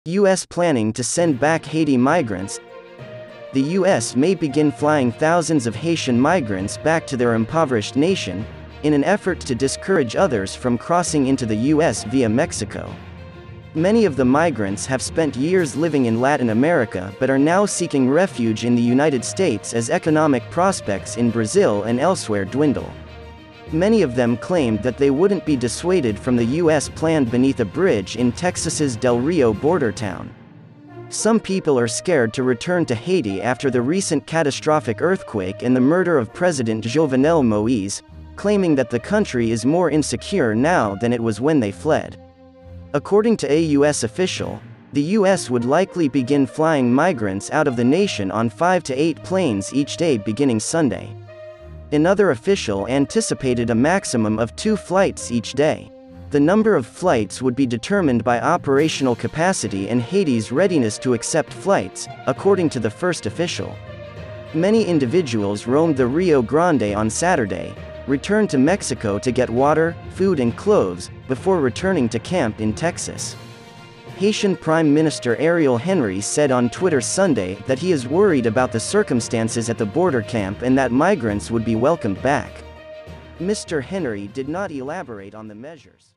U.S. planning to send back Haiti migrants. The U.S. may begin flying thousands of Haitian migrants back to their impoverished nation, in an effort to discourage others from crossing into the U.S. via Mexico. Many of the migrants have spent years living in Latin America but are now seeking refuge in the United States as economic prospects in Brazil and elsewhere dwindle. Many of them claimed that they wouldn't be dissuaded from the U.S. planned beneath a bridge in Texas's Del Rio border town. Some people are scared to return to Haiti after the recent catastrophic earthquake and the murder of President Jovenel Moïse, claiming that the country is more insecure now than it was when they fled. According to a U.S. official, the U.S. would likely begin flying migrants out of the nation on 5 to 8 planes each day beginning Sunday. Another official anticipated a maximum of 2 flights each day. The number of flights would be determined by operational capacity and Haiti's readiness to accept flights, according to the first official. Many individuals roamed the Rio Grande on Saturday, returned to Mexico to get water, food and clothes, before returning to camp in Texas. Haitian Prime Minister Ariel Henry said on Twitter Sunday that he is worried about the circumstances at the border camp and that migrants would be welcomed back. Mr. Henry did not elaborate on the measures.